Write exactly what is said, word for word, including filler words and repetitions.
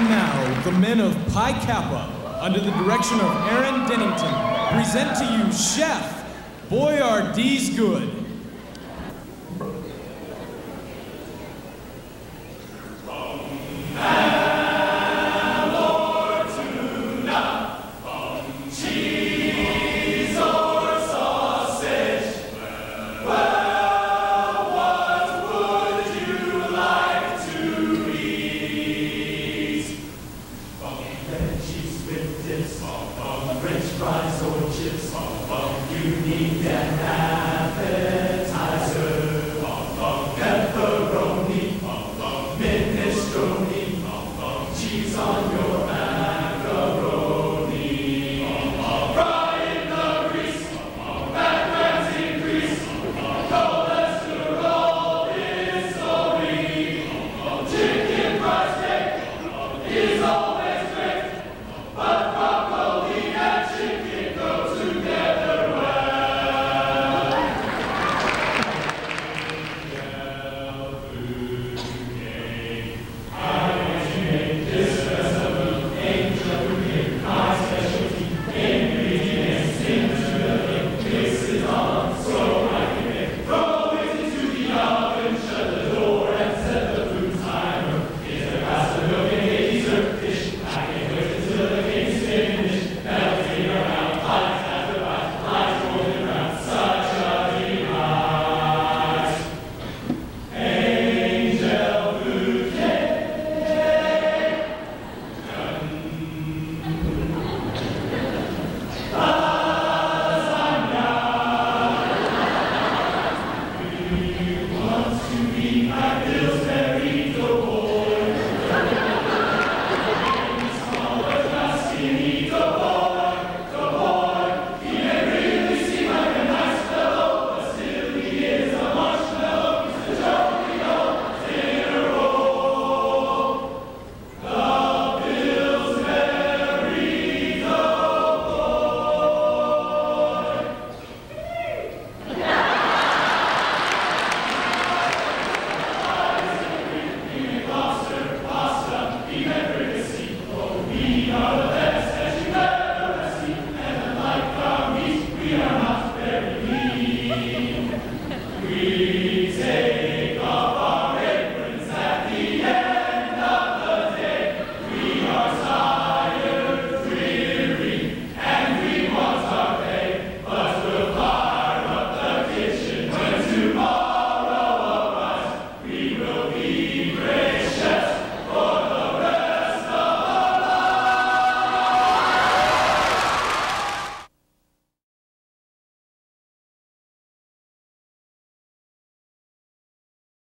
And now, the men of Pi Kappa, under the direction of Aaron Denington, present to you Chef, Boy Are Deez Good. French fries or chips, you need an appetizer. Pepperoni, minestrone, cheese on your macaroni. Fry in the grease, backgrounds in grease, cholesterol is sorry. Chicken fried steak is always great, but broccoli and chicken go together well. Angel food cake. I want to make this recipe. Angel food cake, my specialty. Ingredients into the cake. Mix it on so I can make. Throw it into the oven, shut the door, and set the food timer. It's a glass of milk and a dessert dish. I can't wait until the cake's finished. Melting around, eyes after bite, eyes rolling around, such a delight. Angel food cake. Lasagna. We want to be like this.